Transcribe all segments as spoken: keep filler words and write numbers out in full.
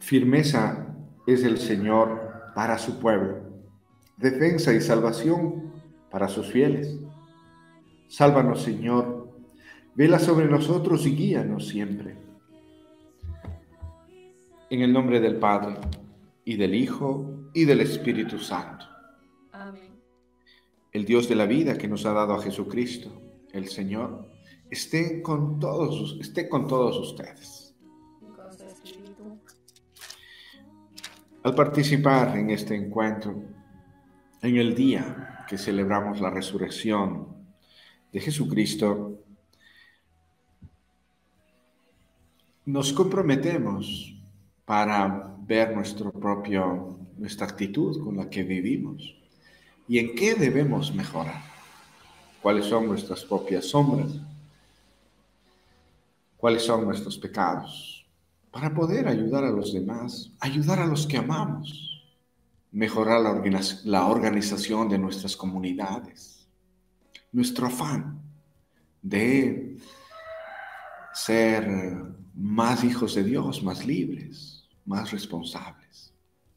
Firmeza es el Señor para su pueblo, defensa y salvación para sus fieles. Sálvanos, Señor, vela sobre nosotros y guíanos siempre. En el nombre del Padre, y del Hijo, y del Espíritu Santo. Amén. El Dios de la vida que nos ha dado a Jesucristo, el Señor, esté con todos, esté con todos ustedes. Y con su espíritu. Al participar en este encuentro, en el día que celebramos la resurrección de Jesucristo, nos comprometemos para ver nuestro propio, nuestra actitud con la que vivimos y en qué debemos mejorar, cuáles son nuestras propias sombras, cuáles son nuestros pecados, para poder ayudar a los demás, ayudar a los que amamos, mejorar la, organiz- la organización de nuestras comunidades, nuestro afán de ser más hijos de Dios, más libres, más responsables.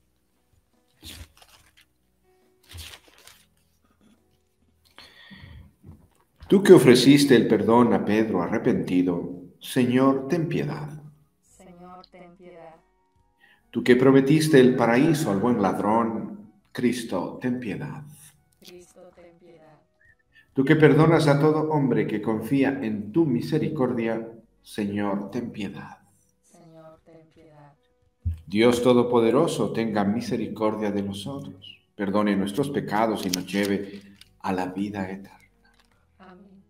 Tú que ofreciste el perdón a Pedro arrepentido, Señor, ten piedad. Señor, ten piedad. Tú que prometiste el paraíso al buen ladrón, Cristo, ten piedad. Cristo, ten piedad. Tú que perdonas a todo hombre que confía en tu misericordia, Señor, ten piedad. Señor, ten piedad. Dios Todopoderoso, tenga misericordia de nosotros, perdone nuestros pecados y nos lleve a la vida eterna. Amén.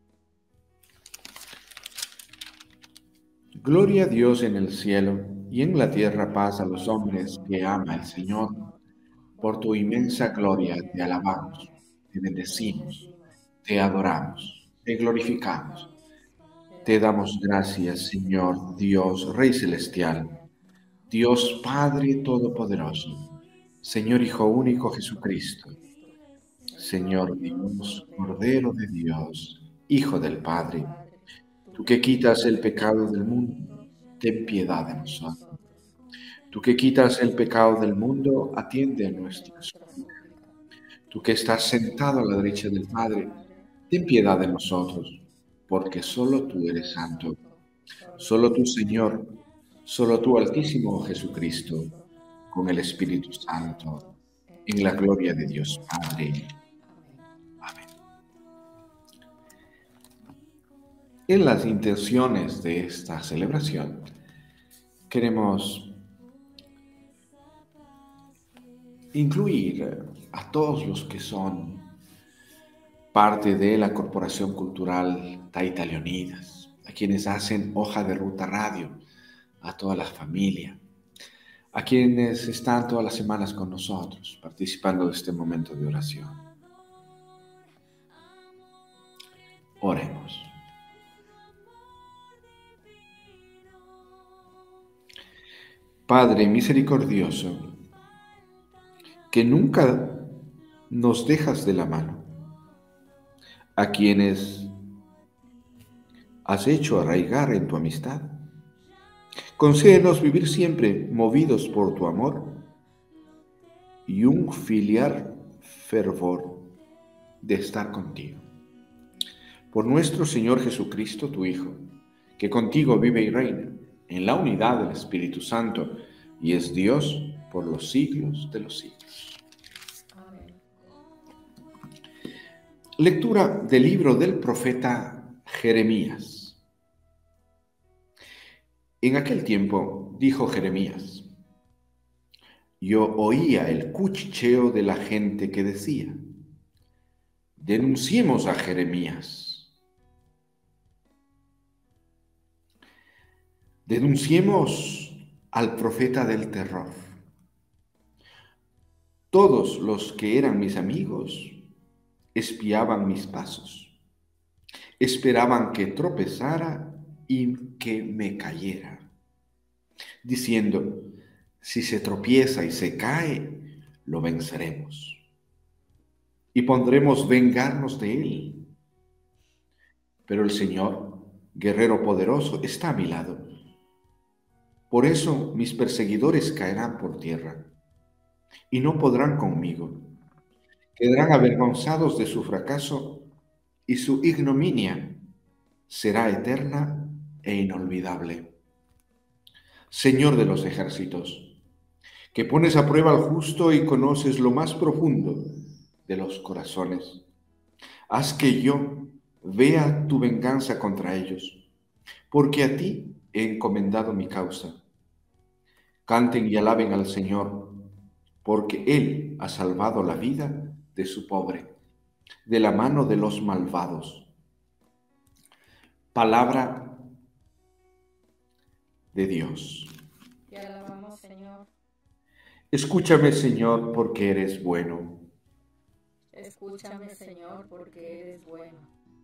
Gloria a Dios en el cielo y en la tierra paz a los hombres que ama el Señor. Por tu inmensa gloria te alabamos, te bendecimos, te adoramos, te glorificamos. Te damos gracias, Señor Dios, Rey Celestial, Dios Padre Todopoderoso, Señor Hijo único Jesucristo, Señor Dios, Cordero de Dios, Hijo del Padre, tú que quitas el pecado del mundo, ten piedad de nosotros. Tú que quitas el pecado del mundo, atiende a nuestra súplica. Tú que estás sentado a la derecha del Padre, ten piedad de nosotros, porque solo tú eres santo. Solo tú, Señor, solo tú, Altísimo Jesucristo, con el Espíritu Santo, en la gloria de Dios Padre. Amén. En las intenciones de esta celebración, queremos incluir a todos los que son parte de la Corporación Cultural Taita Leonidas, a quienes hacen Hoja de Ruta Radio, a toda la familia, a quienes están todas las semanas con nosotros, participando de este momento de oración. Oremos. Padre misericordioso, que nunca nos dejas de la mano, a quienes has hecho arraigar en tu amistad, concédenos vivir siempre movidos por tu amor y un filial fervor de estar contigo. Por nuestro Señor Jesucristo, tu Hijo, que contigo vive y reina en la unidad del Espíritu Santo y es Dios por los siglos de los siglos. Amén. Lectura del libro del profeta Jeremías. En aquel tiempo dijo Jeremías: yo oía el cuchicheo de la gente que decía: denunciemos a Jeremías. Denunciemos al profeta del terror. Todos los que eran mis amigos espiaban mis pasos, esperaban que tropezara y que me cayera, diciendo: si se tropieza y se cae, lo venceremos y pondremos vengarnos de él. Pero el Señor, guerrero poderoso, está a mi lado. Por eso mis perseguidores caerán por tierra y no podrán conmigo. Quedarán avergonzados de su fracaso y su ignominia será eterna e inolvidable. Señor de los ejércitos, que pones a prueba al justo y conoces lo más profundo de los corazones, haz que yo vea tu venganza contra ellos, porque a ti he encomendado mi causa. Canten y alaben al Señor, porque Él ha salvado la vida de su pobre, de la mano de los malvados. Palabra de Dios. Te alabamos, Señor. Escúchame, Señor, porque eres bueno. Escúchame, Señor, porque eres bueno.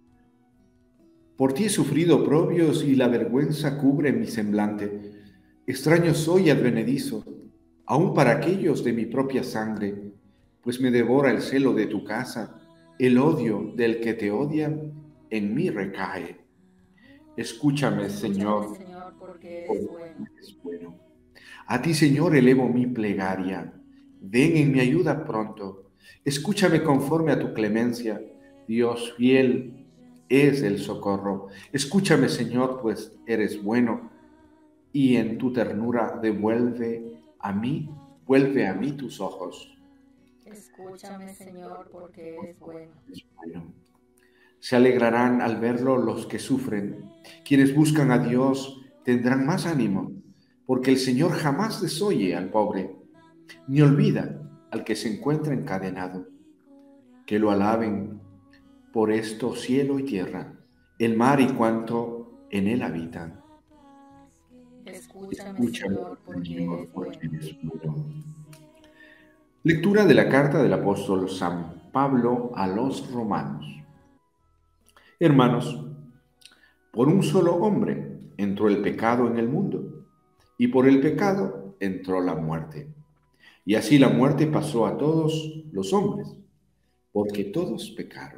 Por ti he sufrido oprobios y la vergüenza cubre mi semblante. Extraño soy y advenedizo, aun para aquellos de mi propia sangre, pues me devora el celo de tu casa, el odio del que te odia en mí recae. Escúchame, Señor, Escúchame, Señor, porque eres porque bueno. eres bueno. A ti, Señor, elevo mi plegaria. Ven en mi ayuda pronto. Escúchame conforme a tu clemencia. Dios fiel es el socorro. Escúchame, Señor, pues eres bueno, y en tu ternura devuelve a mí, vuelve a mí tus ojos. Escúchame, Señor, porque eres bueno. Es bueno. Se alegrarán al verlo los que sufren. Quienes buscan a Dios tendrán más ánimo, porque el Señor jamás desoye al pobre, ni olvida al que se encuentra encadenado. Que lo alaben por esto cielo y tierra, el mar y cuanto en él habitan. Escúchame, Escúchame, Señor, porque Señor, eres porque bueno. eres bueno. Lectura de la carta del apóstol San Pablo a los romanos. Hermanos, por un solo hombre entró el pecado en el mundo, y por el pecado entró la muerte. Y así la muerte pasó a todos los hombres, porque todos pecaron.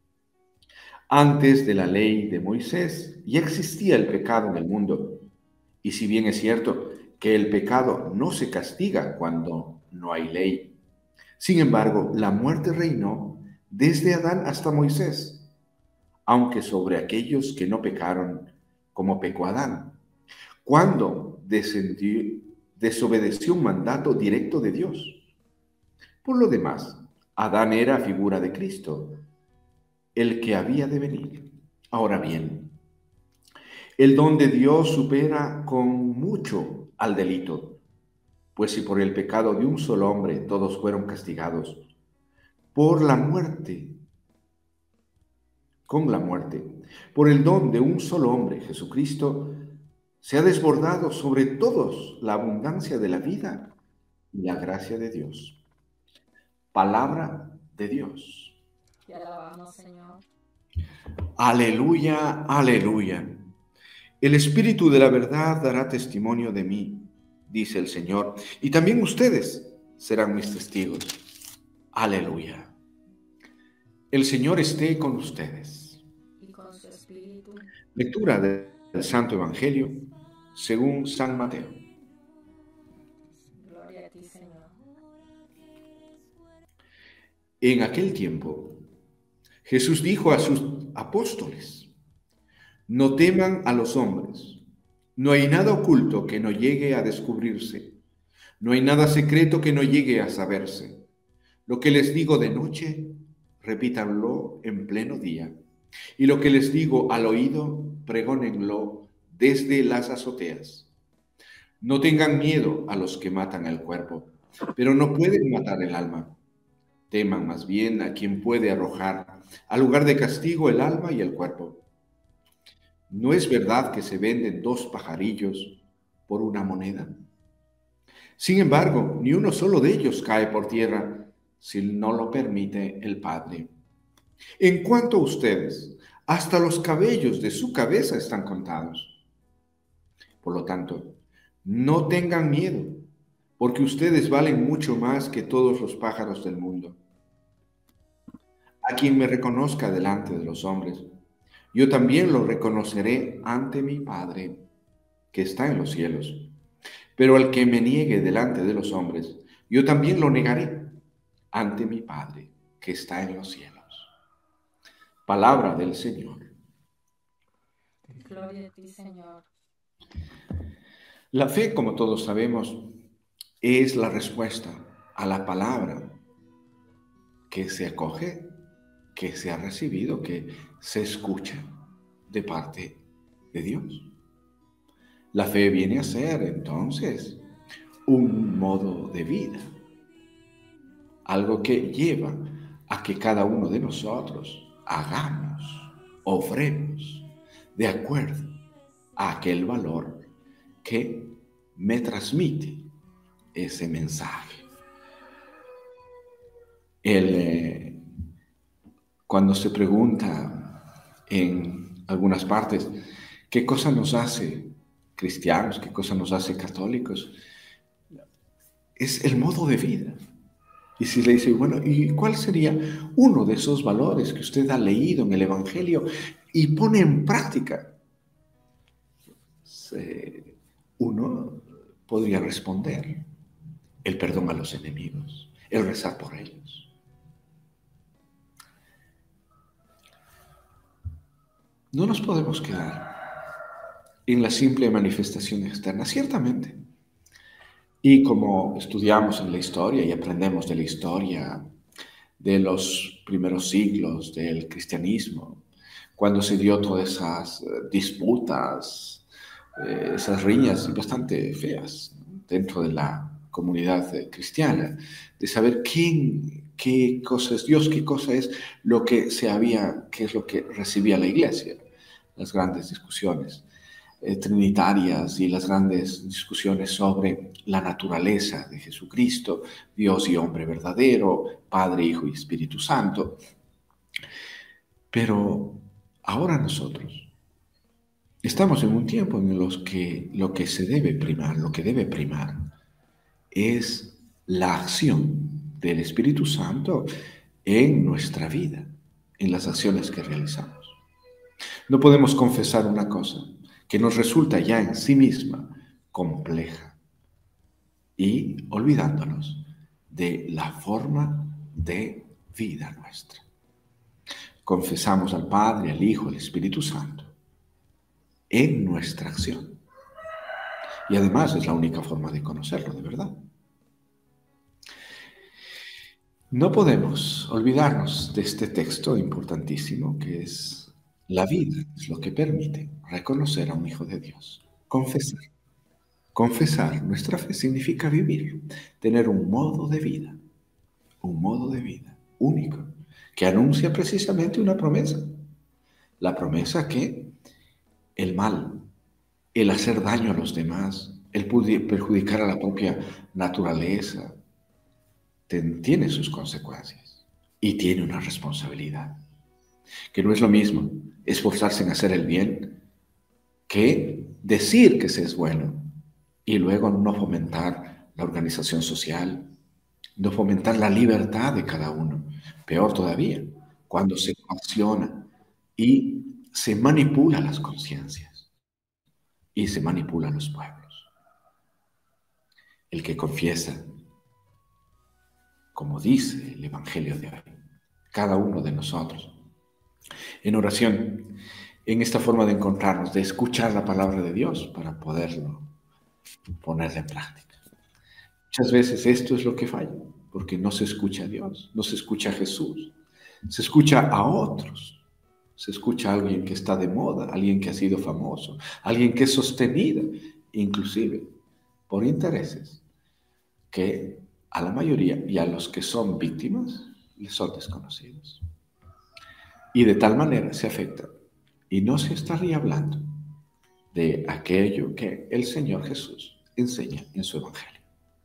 Antes de la ley de Moisés ya existía el pecado en el mundo. Y si bien es cierto que el pecado no se castiga cuando no hay ley, sin embargo, la muerte reinó desde Adán hasta Moisés, aunque sobre aquellos que no pecaron, como pecó Adán, cuando descendió, desobedeció un mandato directo de Dios. Por lo demás, Adán era figura de Cristo, el que había de venir. Ahora bien, el don de Dios supera con mucho al delito, pues si por el pecado de un solo hombre todos fueron castigados, por la muerte, con la muerte, por el don de un solo hombre, Jesucristo, se ha desbordado sobre todos la abundancia de la vida y la gracia de Dios. Palabra de Dios. Te alabamos, Señor. Aleluya, aleluya. El Espíritu de la verdad dará testimonio de mí, dice el Señor, y también ustedes serán mis testigos. Aleluya. El Señor esté con ustedes. Y con su espíritu. Lectura del Santo Evangelio según San Mateo. Gloria a ti, Señor. En aquel tiempo, Jesús dijo a sus apóstoles: no teman a los hombres. No hay nada oculto que no llegue a descubrirse. No hay nada secreto que no llegue a saberse. Lo que les digo de noche, repítanlo en pleno día. Y lo que les digo al oído, pregónenlo desde las azoteas. No tengan miedo a los que matan el cuerpo, pero no pueden matar el alma. Teman más bien a quien puede arrojar al lugar de castigo el alma y el cuerpo. ¿No es verdad que se venden dos pajarillos por una moneda? Sin embargo, ni uno solo de ellos cae por tierra si no lo permite el Padre. En cuanto a ustedes, hasta los cabellos de su cabeza están contados. Por lo tanto, no tengan miedo, porque ustedes valen mucho más que todos los pájaros del mundo. A quien me reconozca delante de los hombres, yo también lo reconoceré ante mi Padre, que está en los cielos. Pero al que me niegue delante de los hombres, yo también lo negaré ante mi Padre que está en los cielos. Palabra del Señor. Gloria a ti, Señor. La fe, como todos sabemos, es la respuesta a la palabra que se acoge, que se ha recibido, que se escucha de parte de Dios. La fe viene a ser, entonces, un modo de vida, algo que lleva a que cada uno de nosotros hagamos, obremos de acuerdo a aquel valor que me transmite ese mensaje. El, eh, cuando se pregunta en algunas partes qué cosa nos hace cristianos, qué cosa nos hace católicos, es el modo de vida. Y si le dice, bueno, ¿y cuál sería uno de esos valores que usted ha leído en el Evangelio y pone en práctica? Eh, uno podría responder, el perdón a los enemigos, el rezar por ellos. No nos podemos quedar en la simple manifestación externa, ciertamente. Y como estudiamos en la historia y aprendemos de la historia de los primeros siglos del cristianismo, cuando se dio todas esas disputas, eh, esas riñas bastante feas, ¿no?, dentro de la comunidad cristiana, de saber quién, qué cosa es Dios, qué cosa es lo que se había, qué es lo que recibía la iglesia, las grandes discusiones eh, trinitarias y las grandes discusiones sobre la naturaleza de Jesucristo, Dios y hombre verdadero, Padre, Hijo y Espíritu Santo. Pero ahora nosotros estamos en un tiempo en el que lo que se debe primar, lo que debe primar, es la acción del Espíritu Santo en nuestra vida, en las acciones que realizamos. No podemos confesar una cosa que nos resulta ya en sí misma compleja y olvidándonos de la forma de vida nuestra. Confesamos al Padre, al Hijo, al Espíritu Santo en nuestra acción. Y además es la única forma de conocerlo de verdad. No podemos olvidarnos de este texto importantísimo que es: la vida es lo que permite reconocer a un Hijo de Dios. Confesar. Confesar nuestra fe significa vivir, tener un modo de vida, un modo de vida único, que anuncia precisamente una promesa. La promesa que el mal, el hacer daño a los demás, el perjudicar a la propia naturaleza, tiene sus consecuencias y tiene una responsabilidad. Que no es lo mismo esforzarse en hacer el bien que decir que se es bueno y luego no fomentar la organización social, no fomentar la libertad de cada uno. Peor todavía, cuando se coacciona y se manipula las conciencias y se manipula los pueblos. El que confiesa, como dice el Evangelio de hoy, cada uno de nosotros, en oración, en esta forma de encontrarnos, de escuchar la palabra de Dios para poderlo poner en práctica. Muchas veces esto es lo que falla, porque no se escucha a Dios, no se escucha a Jesús, se escucha a otros, se escucha a alguien que está de moda, alguien que ha sido famoso, alguien que es sostenido, inclusive por intereses que a la mayoría y a los que son víctimas les son desconocidos. Y de tal manera se afecta. Y no se estaría hablando de aquello que el Señor Jesús enseña en su Evangelio.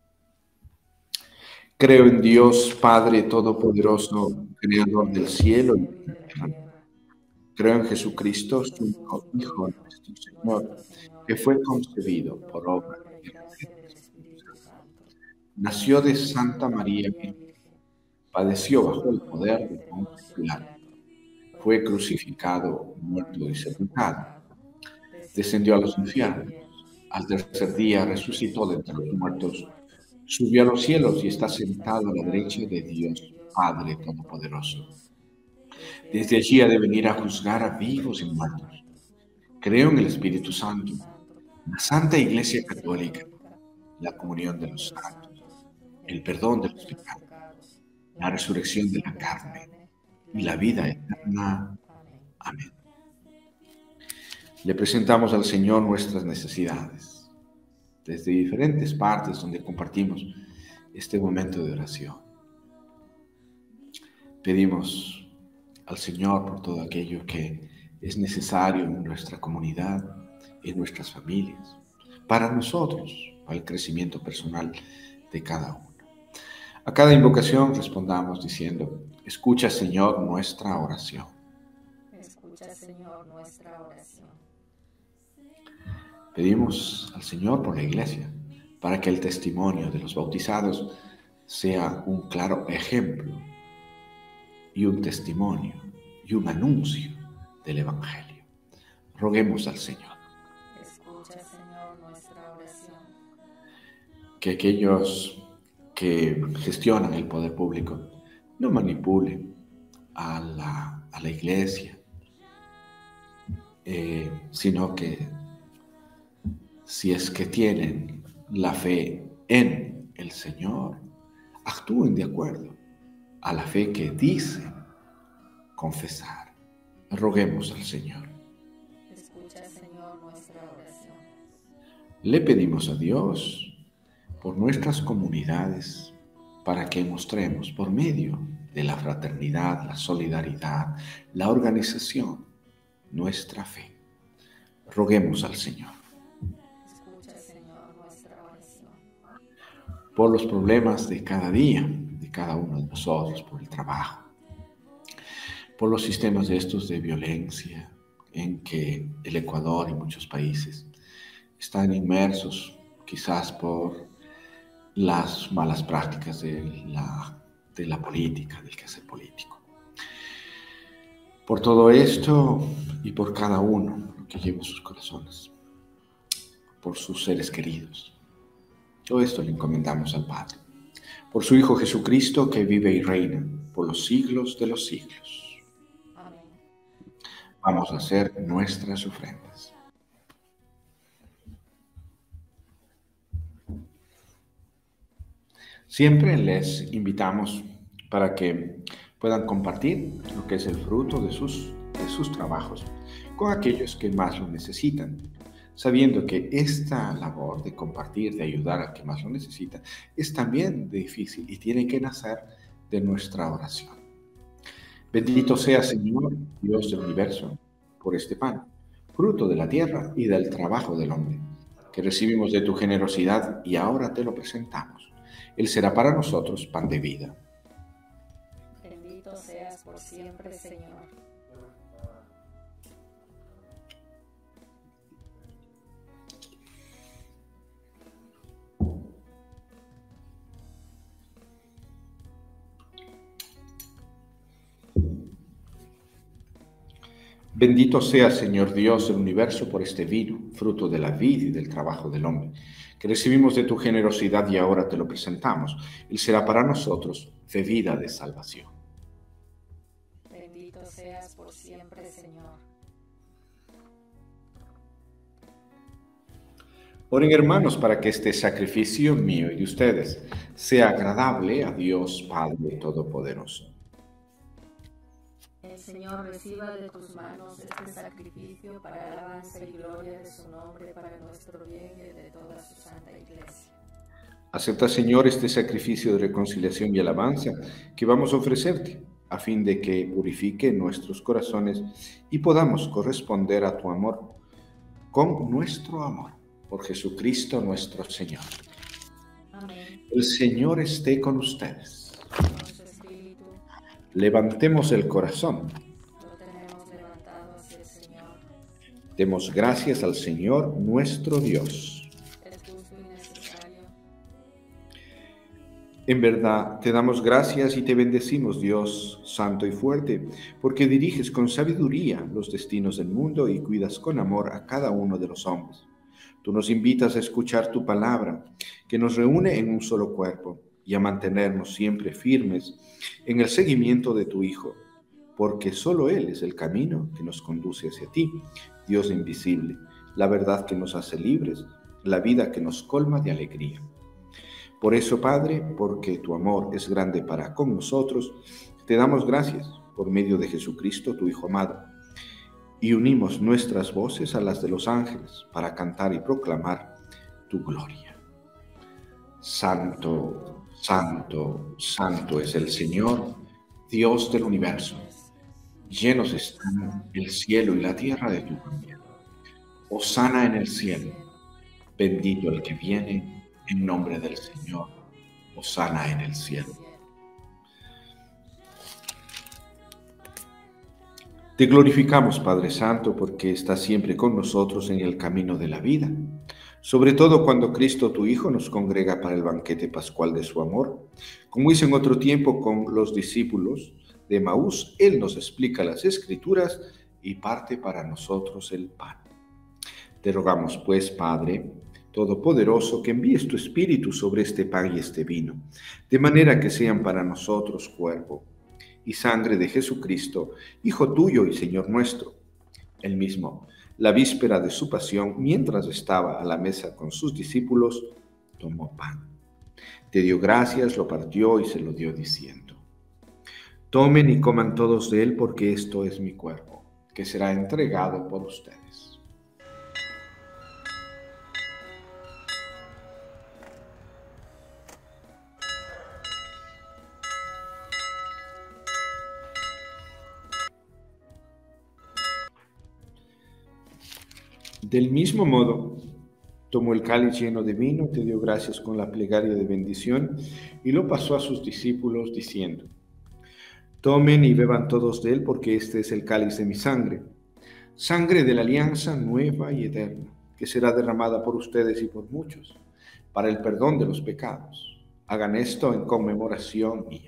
Creo en Dios, Padre Todopoderoso, Creador del cielo y de la tierra. Creo en Jesucristo, su Hijo, Hijo nuestro Señor, que fue concebido por obra y gracia del Espíritu Santo. Nació de Santa María Virgen, padeció bajo el poder de Poncio Pilato, fue crucificado, muerto y sepultado, descendió a los infiernos, Al tercer día resucitó de entre los muertos, subió a los cielos y está sentado a la derecha de Dios Padre Todopoderoso. Desde allí ha de venir a juzgar a vivos y muertos. Creo en el Espíritu Santo, la Santa Iglesia Católica, la comunión de los santos, el perdón de los pecados, la resurrección de la carne y la vida eterna. Amén. Le presentamos al Señor nuestras necesidades, desde diferentes partes donde compartimos este momento de oración. Pedimos al Señor por todo aquello que es necesario en nuestra comunidad, en nuestras familias, para nosotros, para el crecimiento personal de cada uno. A cada invocación respondamos diciendo: escucha, Señor, nuestra oración. Escucha, Señor, nuestra oración. Pedimos al Señor por la Iglesia, para que el testimonio de los bautizados sea un claro ejemplo y un testimonio y un anuncio del Evangelio. Roguemos al Señor. Escucha, Señor, nuestra oración. Que aquellos que gestionan el poder público no manipulen a la, a la Iglesia, eh, sino que si es que tienen la fe en el Señor, actúen de acuerdo a la fe que dicen confesar. Roguemos al Señor. Escucha, Señor, nuestra oración. Le pedimos a Dios por nuestras comunidades para que mostremos por medio de la fraternidad, la solidaridad, la organización, nuestra fe. Roguemos al Señor. Escucha, Señor, nuestra oración. Por los problemas de cada día, de cada uno de nosotros, por el trabajo, por los sistemas de estos de violencia en que el Ecuador y muchos países están inmersos, quizás por las malas prácticas de la, de la política, del quehacer político. Por todo esto y por cada uno que lleva sus corazones, por sus seres queridos, todo esto le encomendamos al Padre, por su Hijo Jesucristo, que vive y reina por los siglos de los siglos. Amén. Vamos a hacer nuestras ofrendas. Siempre les invitamos para que puedan compartir lo que es el fruto de sus, de sus trabajos con aquellos que más lo necesitan, sabiendo que esta labor de compartir, de ayudar al que más lo necesita, es también difícil y tiene que nacer de nuestra oración. Bendito sea, Señor, Dios del universo, por este pan, fruto de la tierra y del trabajo del hombre, que recibimos de tu generosidad y ahora te lo presentamos. Él será para nosotros pan de vida. Bendito seas por siempre, Señor. Bendito sea, Señor Dios del universo, por este vino, fruto de la vid y del trabajo del hombre, que recibimos de tu generosidad y ahora te lo presentamos. Él será para nosotros bebida de salvación. Bendito seas por siempre, Señor. Oren, hermanos, para que este sacrificio mío y de ustedes sea agradable a Dios Padre Todopoderoso. El Señor reciba de tus manos este sacrificio para alabanza y gloria de su nombre, para nuestro bien y de toda su santa Iglesia. Acepta, Señor, este sacrificio de reconciliación y alabanza que vamos a ofrecerte, a fin de que purifique nuestros corazones y podamos corresponder a tu amor con nuestro amor, por Jesucristo nuestro Señor. Amén. El Señor esté con ustedes. Con su espíritu, Levantemos el corazón. lo tenemos levantado hacia el Señor. Demos gracias al Señor nuestro Dios. Es justo y necesario. En verdad, te damos gracias y te bendecimos, Dios santo y fuerte, porque diriges con sabiduría los destinos del mundo y cuidas con amor a cada uno de los hombres. Tú nos invitas a escuchar tu palabra, que nos reúne en un solo cuerpo, y a mantenernos siempre firmes en el seguimiento de tu Hijo, porque solo Él es el camino que nos conduce hacia ti, Dios invisible, la verdad que nos hace libres, la vida que nos colma de alegría. Por eso, Padre, porque tu amor es grande para con nosotros, te damos gracias por medio de Jesucristo, tu Hijo amado, y unimos nuestras voces a las de los ángeles para cantar y proclamar tu gloria. Santo, santo, santo es el Señor, Dios del universo. Llenos están el cielo y la tierra de tu gloria. Hosana en el cielo. Bendito el que viene en nombre del Señor. Hosana en el cielo. Te glorificamos, Padre Santo, porque estás siempre con nosotros en el camino de la vida, sobre todo cuando Cristo, tu Hijo, nos congrega para el banquete pascual de su amor. Como hizo en otro tiempo con los discípulos de Emaús, Él nos explica las Escrituras y parte para nosotros el pan. Te rogamos, pues, Padre Todopoderoso, que envíes tu Espíritu sobre este pan y este vino, de manera que sean para nosotros cuerpo y sangre de Jesucristo, Hijo tuyo y Señor nuestro. Él mismo, la víspera de su pasión, mientras estaba a la mesa con sus discípulos, tomó pan. Te dio gracias, lo partió y se lo dio diciendo: tomen y coman todos de él, porque esto es mi cuerpo, que será entregado por ustedes. Del mismo modo, tomó el cáliz lleno de vino, te dio gracias con la plegaria de bendición y lo pasó a sus discípulos diciendo: tomen y beban todos de él, porque este es el cáliz de mi sangre, sangre de la alianza nueva y eterna, que será derramada por ustedes y por muchos, para el perdón de los pecados. Hagan esto en conmemoración mía.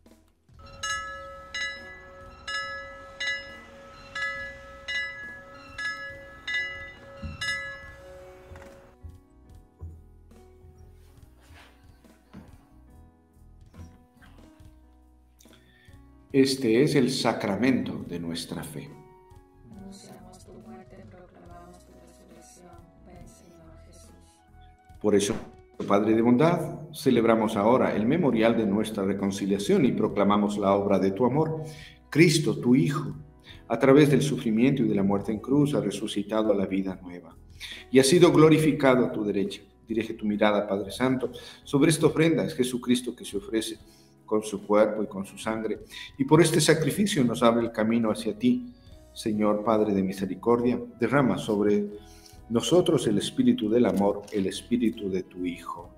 Este es el sacramento de nuestra fe. Anunciamos tu muerte, proclamamos tu resurrección. Ven, Señor Jesús. Por eso, Padre de bondad, celebramos ahora el memorial de nuestra reconciliación y proclamamos la obra de tu amor. Cristo, tu Hijo, a través del sufrimiento y de la muerte en cruz, ha resucitado a la vida nueva y ha sido glorificado a tu derecha. Dirige tu mirada, Padre Santo, sobre esta ofrenda. Es Jesucristo que se ofrece con su cuerpo y con su sangre, y por este sacrificio nos abre el camino hacia ti. Señor Padre de misericordia, derrama sobre nosotros el espíritu del amor, el espíritu de tu Hijo.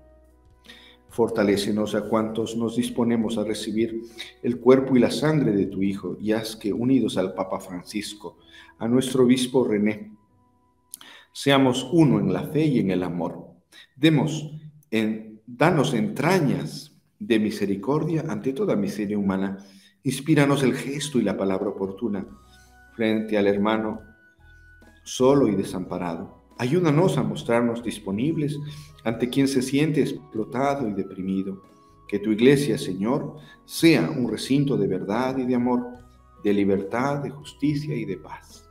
Fortalécenos a cuantos nos disponemos a recibir el cuerpo y la sangre de tu Hijo, y haz que, unidos al Papa Francisco, a nuestro obispo René, seamos uno en la fe y en el amor. Demos en, danos entrañas de misericordia ante toda miseria humana. Inspíranos el gesto y la palabra oportuna frente al hermano solo y desamparado. Ayúdanos a mostrarnos disponibles ante quien se siente explotado y deprimido. Que tu iglesia, Señor, sea un recinto de verdad y de amor, de libertad, de justicia y de paz,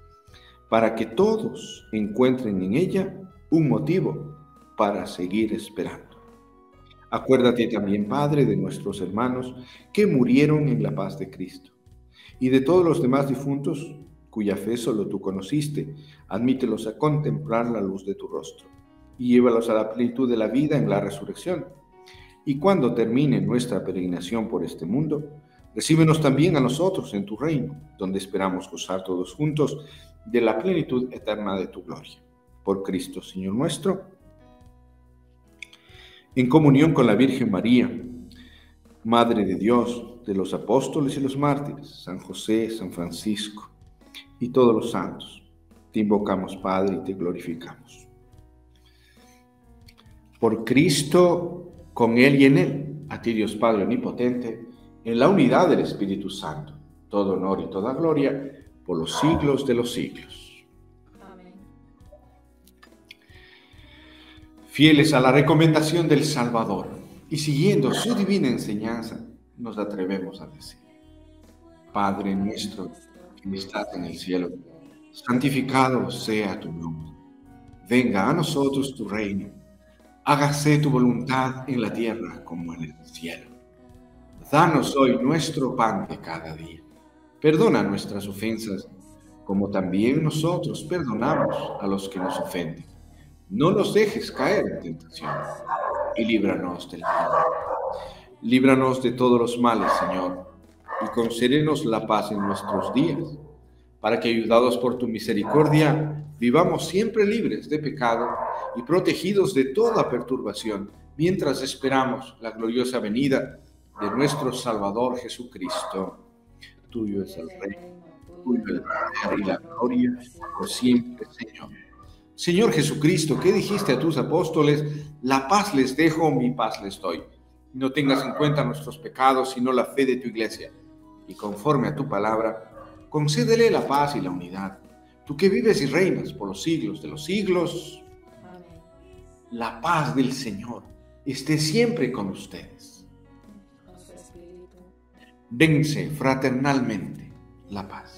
para que todos encuentren en ella un motivo para seguir esperando. Acuérdate también, Padre, de nuestros hermanos que murieron en la paz de Cristo, y de todos los demás difuntos cuya fe solo tú conociste. Admítelos a contemplar la luz de tu rostro, y llévalos a la plenitud de la vida en la resurrección. Y cuando termine nuestra peregrinación por este mundo, recíbenos también a nosotros en tu reino, donde esperamos gozar todos juntos de la plenitud eterna de tu gloria. Por Cristo, Señor nuestro. En comunión con la Virgen María, Madre de Dios, de los apóstoles y los mártires, San José, San Francisco y todos los santos, te invocamos, Padre, y te glorificamos. Por Cristo, con Él y en Él, a ti, Dios Padre omnipotente, en la unidad del Espíritu Santo, todo honor y toda gloria por los siglos de los siglos. Amén. Fieles a la recomendación del Salvador y siguiendo su divina enseñanza, nos atrevemos a decir: Padre nuestro que estás en el cielo, santificado sea tu nombre. Venga a nosotros tu reino. Hágase tu voluntad en la tierra como en el cielo. Danos hoy nuestro pan de cada día. Perdona nuestras ofensas, como también nosotros perdonamos a los que nos ofenden. No nos dejes caer en tentación y líbranos del mal. Líbranos de todos los males, Señor, y concédenos la paz en nuestros días, para que, ayudados por tu misericordia, vivamos siempre libres de pecado y protegidos de toda perturbación, mientras esperamos la gloriosa venida de nuestro Salvador Jesucristo. Tuyo es el reino, tuyo el poder y la gloria, por siempre, Señor. Señor Jesucristo, ¿qué dijiste a tus apóstoles? La paz les dejo, mi paz les doy. No tengas en cuenta nuestros pecados, sino la fe de tu iglesia. Y conforme a tu palabra, concédele la paz y la unidad. Tú que vives y reinas por los siglos de los siglos. Amén. La paz del Señor esté siempre con ustedes. Dense fraternalmente la paz.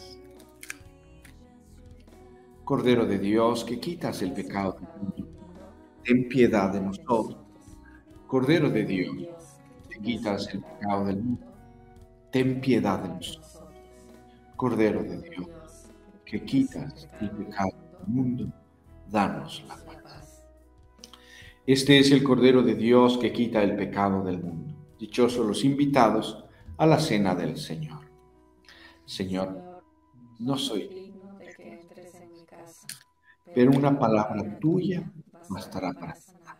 Cordero de Dios, que quitas el pecado del mundo, ten piedad de nosotros. Cordero de Dios, que quitas el pecado del mundo, ten piedad de nosotros. Cordero de Dios, que quitas el pecado del mundo, danos la paz. Este es el Cordero de Dios que quita el pecado del mundo. Dichosos los invitados a la cena del Señor. Señor, no soy digno de que entres en mi casa, pero una palabra tuya bastará para sanar.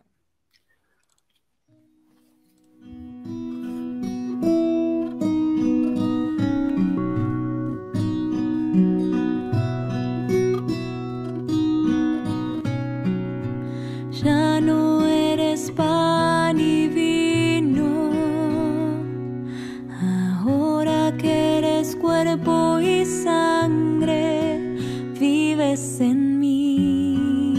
Ya no eres pan y vino, ahora que eres cuerpo y sangre, vives en mí.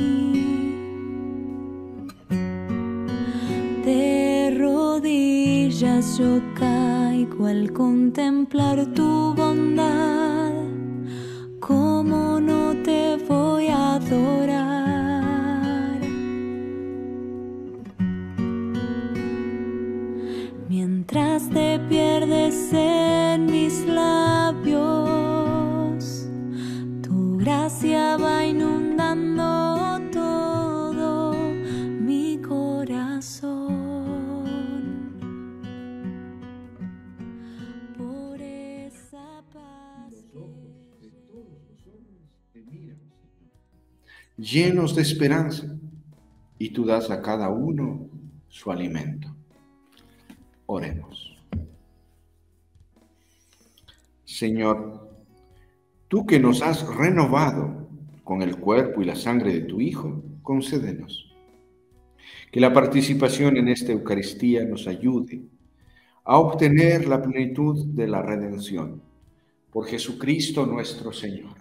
De rodillas yo caigo al contemplar tu bondad. ¿Cómo no te voy a adorar? Mientras te pierdes en mis labios, tu gracia va inundando todo mi corazón. Por esa paz que... llenos de esperanza, y tú das a cada uno su alimento. Oremos. Señor, tú que nos has renovado con el cuerpo y la sangre de tu Hijo, concédenos que la participación en esta Eucaristía nos ayude a obtener la plenitud de la redención. Por Jesucristo nuestro Señor.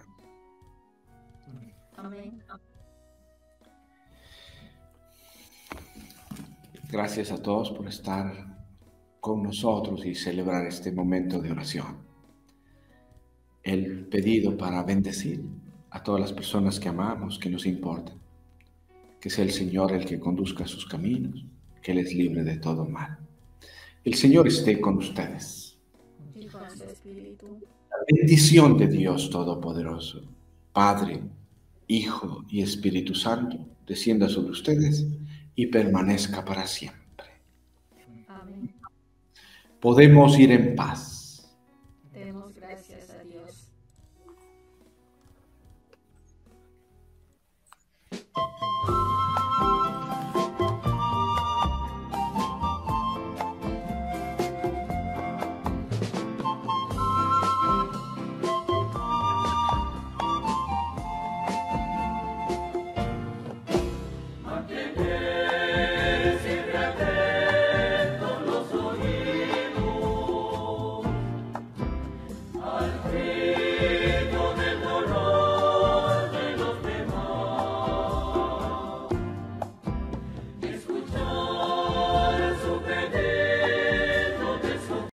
Amén. Gracias a todos por estar con nosotros y celebrar este momento de oración. El pedido para bendecir a todas las personas que amamos, que nos importan. Que sea el Señor el que conduzca sus caminos, que les libre de todo mal. El Señor esté con ustedes. Y con su espíritu. La bendición de Dios Todopoderoso, Padre, Hijo y Espíritu Santo, descienda sobre ustedes y permanezca para siempre. Amén. Podemos ir en paz. Demos gracias a Dios.